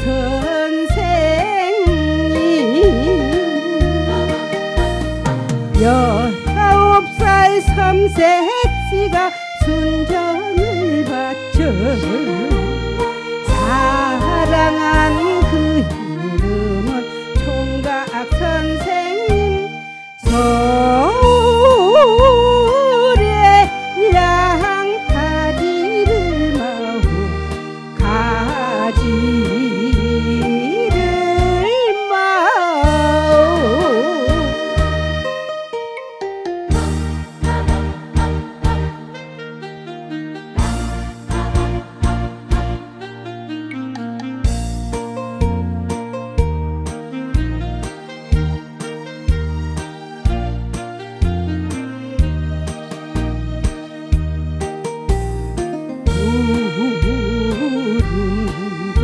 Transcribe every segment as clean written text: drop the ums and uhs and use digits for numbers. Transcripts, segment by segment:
선생님 19살 삼색씨가 순정을 바쳐 사랑한 그 이름은 총각 선생님 서울에 양가지를 마오 가지를 마오 구름도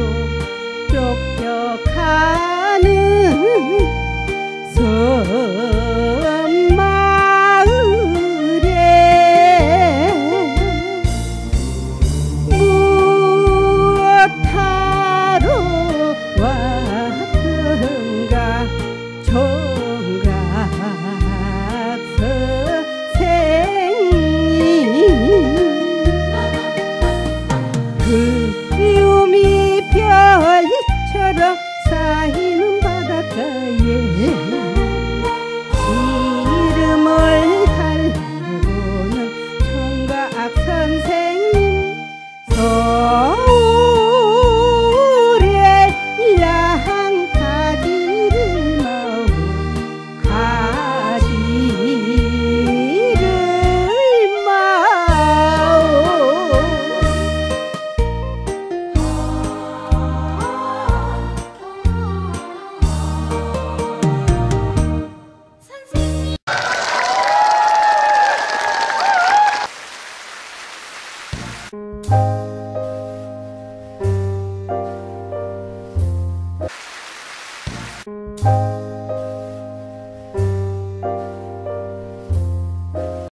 쫓겨가는 섬마을에 무엇하러 왔던가 총각 선생님 그리움이 별처럼 쌓이는 바닷가에 이름을 달래보는 총각 선생님 서울에 양가지를 마오 가지를 마오 선생님